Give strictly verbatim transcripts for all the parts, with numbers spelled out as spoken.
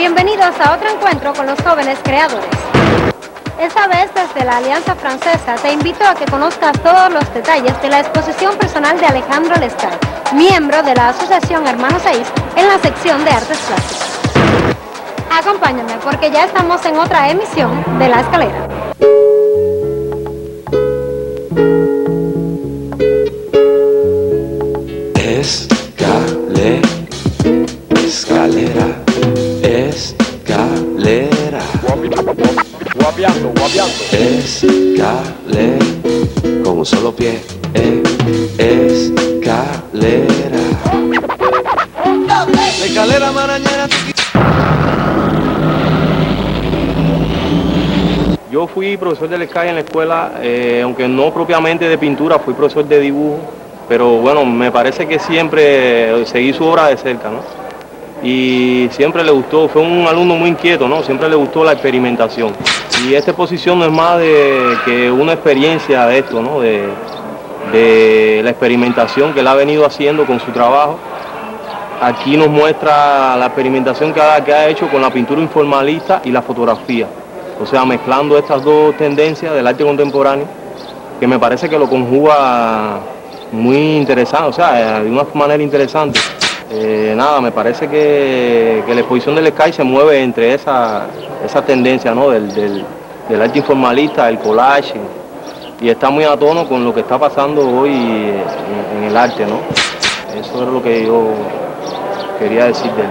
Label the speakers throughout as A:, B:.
A: Bienvenidos a otro encuentro con los jóvenes creadores. Esta vez desde la Alianza Francesa te invito a que conozcas todos los detalles de la exposición personal de Alejandro Lescay, miembro de la Asociación Hermanos seis en la sección de Artes Plásticas. Acompáñame porque ya estamos en otra emisión de La Escalera.
B: Escalera, escalera, escalera. Guapiando, guapiando. Escalera, con un solo pie. Eh, escalera. La escalera marañera.
C: Yo fui profesor de Lescay en la escuela, eh, aunque no propiamente de pintura, fui profesor de dibujo, pero bueno, me parece que siempre seguí su obra de cerca, ¿no? Y siempre le gustó, fue un alumno muy inquieto, ¿no? Siempre le gustó la experimentación. Y esta exposición no es más de que una experiencia de esto, ¿no? De, de la experimentación que él ha venido haciendo con su trabajo. Aquí nos muestra la experimentación que ha, que ha hecho con la pintura informalista y la fotografía. O sea, mezclando estas dos tendencias del arte contemporáneo, que me parece que lo conjuga muy interesante, o sea, de una manera interesante. Eh, nada, me parece que, que la exposición del Lescay se mueve entre esa, esa tendencia, ¿no? del, del, del arte informalista, el collage, y está muy a tono con lo que está pasando hoy en, en el arte, ¿no? Eso era lo que yo quería decir de él.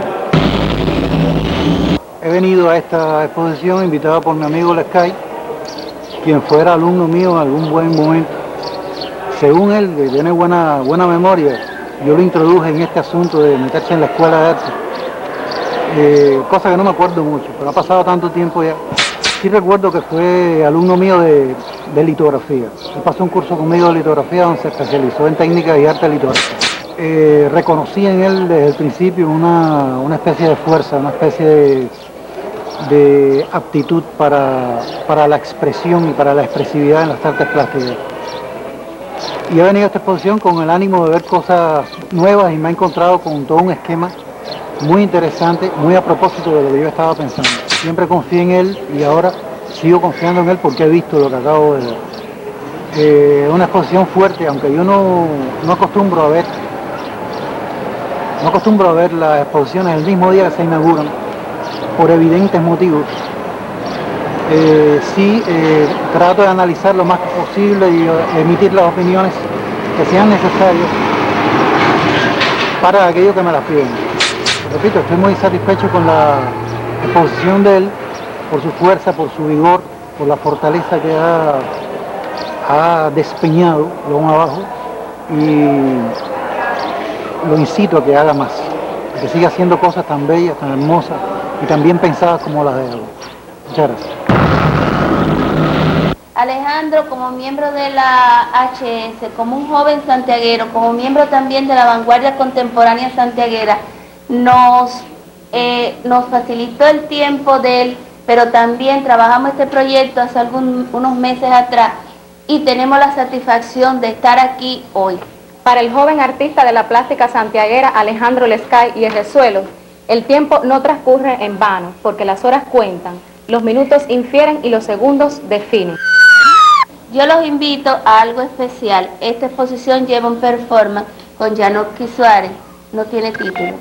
D: He venido a esta exposición invitado por mi amigo Lescay, quien fuera alumno mío en algún buen momento. Según él, que tiene buena, buena memoria, yo lo introduje en este asunto de meterse en la escuela de arte, eh, cosa que no me acuerdo mucho, pero ha pasado tanto tiempo ya. Sí recuerdo que fue alumno mío de, de litografía. Él pasó un curso conmigo de litografía donde se especializó en técnicas y arte litográfica. Eh, reconocí en él desde el principio una, una especie de fuerza, una especie de, de aptitud para, para la expresión y para la expresividad en las artes plásticas. Y he venido a esta exposición con el ánimo de ver cosas nuevas y me he encontrado con todo un esquema muy interesante, muy a propósito de lo que yo estaba pensando. Siempre confié en él y ahora sigo confiando en él porque he visto lo que acabo de ver. Eh, una exposición fuerte, aunque yo no, no acostumbro a ver, no acostumbro a ver las exposiciones el mismo día que se inauguran, por evidentes motivos. Eh, sí, eh, trato de analizar lo más posible y uh, emitir las opiniones que sean necesarias para aquellos que me las piden. Repito, estoy muy satisfecho con la exposición de él, por su fuerza, por su vigor, por la fortaleza que ha, ha despeñado lo uno abajo, y lo incito a que haga más, a que siga haciendo cosas tan bellas, tan hermosas y tan bien pensadas como las de él. Muchas gracias.
E: Alejandro, como miembro de la H S, como un joven santiaguero, como miembro también de la vanguardia contemporánea santiaguera, nos, eh, nos facilitó el tiempo de él, pero también trabajamos este proyecto hace algún, unos meses atrás y tenemos la satisfacción de estar aquí hoy.
F: Para el joven artista de la plástica santiaguera Alejandro Lescay y Herrezuelo, el tiempo no transcurre en vano, porque las horas cuentan, los minutos infieren y los segundos definen.
E: Yo los invito a algo especial. Esta exposición lleva un performance con Yanoski Suárez, no tiene título.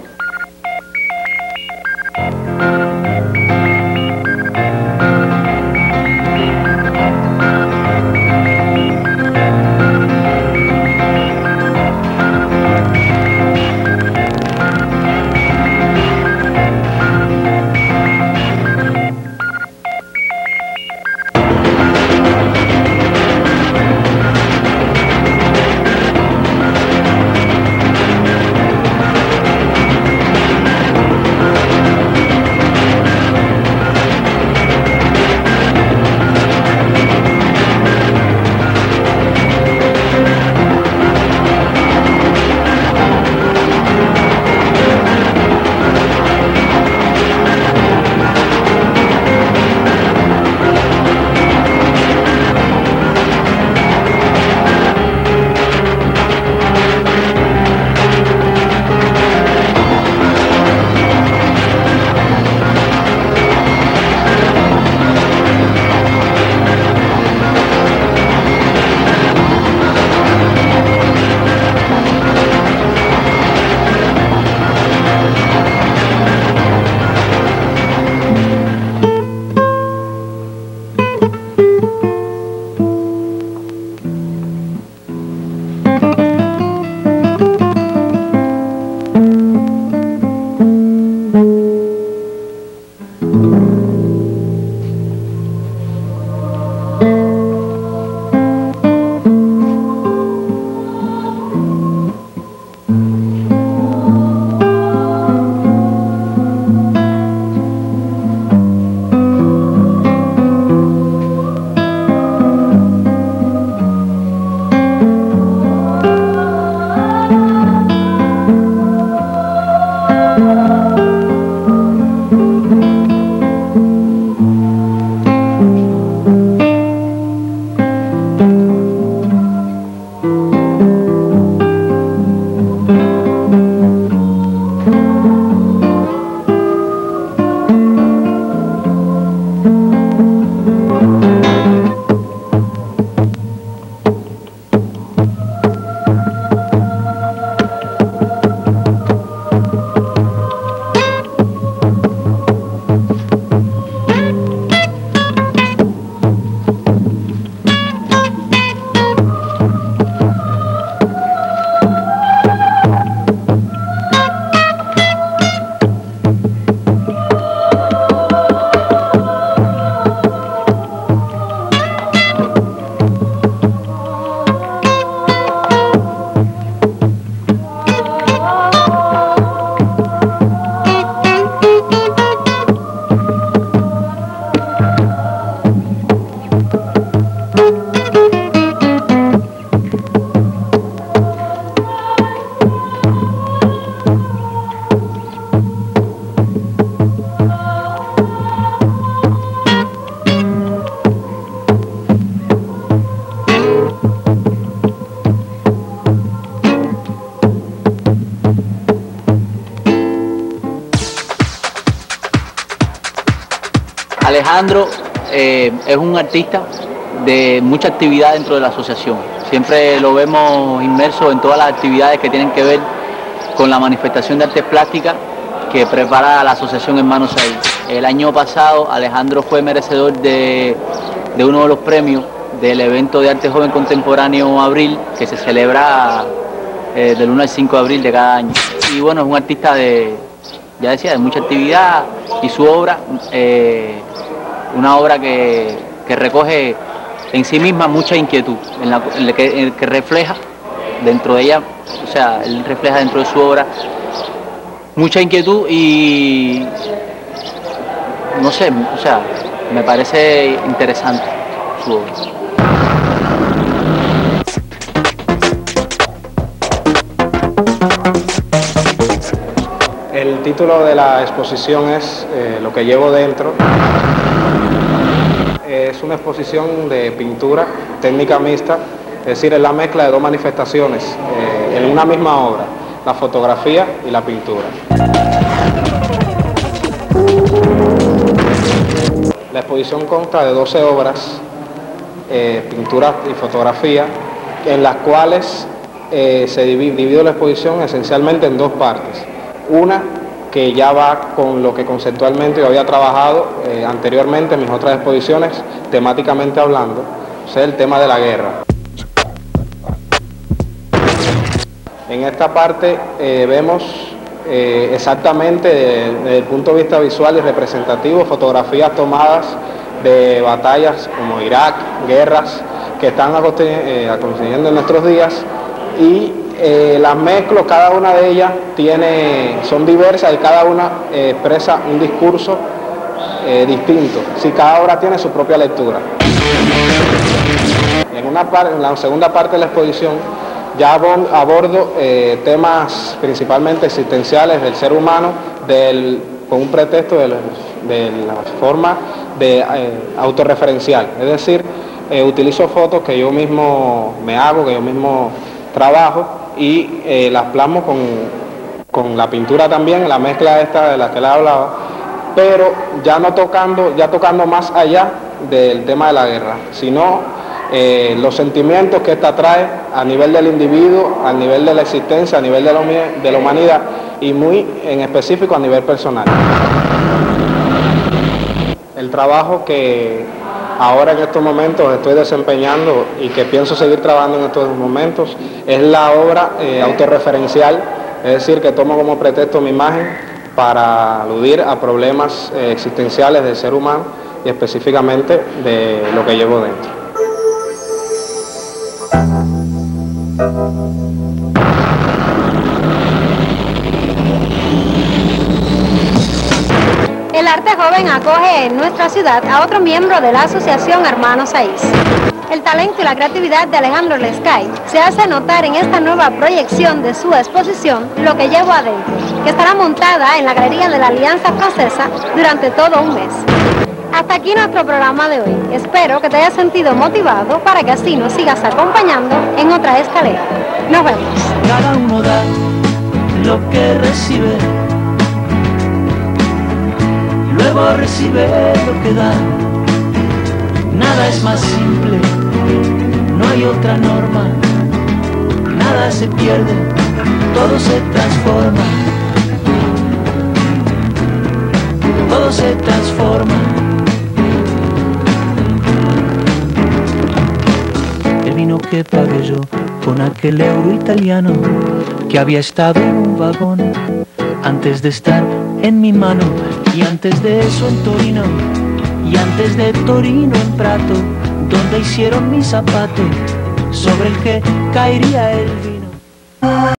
G: Alejandro eh, es un artista de mucha actividad dentro de la asociación. Siempre lo vemos inmerso en todas las actividades que tienen que ver con la manifestación de artes plásticas que prepara la asociación Hermanos seis. El año pasado Alejandro fue merecedor de, de uno de los premios del evento de arte joven contemporáneo Abril, que se celebra eh, del uno al cinco de abril de cada año. Y bueno, es un artista de, ya decía, de mucha actividad, y su obra, eh, una obra que, que recoge en sí misma mucha inquietud, en la, en la que, en que refleja dentro de ella, o sea, él refleja dentro de su obra mucha inquietud y no sé, o sea, me parece interesante su obra.
H: El título de la exposición es eh, Lo que llevo dentro. Es una exposición de pintura, técnica mixta, es decir, es la mezcla de dos manifestaciones eh, en una misma obra, la fotografía y la pintura. La exposición consta de doce obras, eh, pintura y fotografía, en las cuales eh, se divide la exposición esencialmente en dos partes. Una que ya va con lo que conceptualmente yo había trabajado eh, anteriormente en mis otras exposiciones, temáticamente hablando, o sea, el tema de la guerra. En esta parte eh, vemos eh, exactamente desde, desde el punto de vista visual y representativo fotografías tomadas de batallas como Irak, guerras que están aconteciendo en nuestros días, y eh, las mezclo, cada una de ellas tiene, son diversas y cada una eh, expresa un discurso eh, distinto, si cada obra tiene su propia lectura. En, una par, en la segunda parte de la exposición ya abordo eh, temas principalmente existenciales del ser humano, del, con un pretexto de la, de la forma de, eh, autorreferencial, es decir, eh, utilizo fotos que yo mismo me hago, que yo mismo trabajo, y eh, las plasmo con, con la pintura también, la mezcla esta de la que le hablaba, pero ya no tocando, ya tocando más allá del tema de la guerra, sino eh, los sentimientos que esta trae a nivel del individuo, a nivel de la existencia, a nivel de la, de la humanidad, y muy en específico a nivel personal. El trabajo que ahora en estos momentos estoy desempeñando y que pienso seguir trabajando en estos momentos es la obra eh, autorreferencial, es decir, que tomo como pretexto mi imagen para aludir a problemas eh, existenciales del ser humano y específicamente de lo que llevo dentro.
A: El arte joven acoge en nuestra ciudad a otro miembro de la asociación Hermanos seis. El talento y la creatividad de Alejandro Lescay se hace notar en esta nueva proyección de su exposición Lo que llevo adentro, que estará montada en la Galería de la Alianza Francesa durante todo un mes. Hasta aquí nuestro programa de hoy. Espero que te hayas sentido motivado para que así nos sigas acompañando en otra escalera. Nos vemos.
I: Cada uno da lo que recibe, luego recibe lo que da. Nada es más simple, no hay otra norma. Nada se pierde, todo se transforma. Todo se transforma. El vino que pagué yo con aquel euro italiano que había estado en un vagón antes de estar en mi mano, y antes de eso en Torino, y antes de Torino en Prato, donde hicieron mi zapato sobre el que caería el vino.